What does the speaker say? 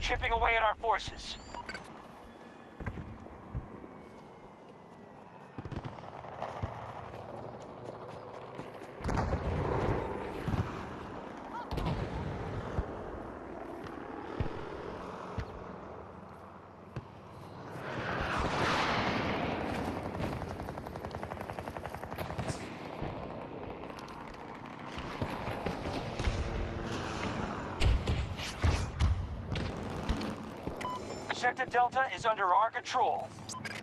chipping away at our forces. Sector Delta is under our control.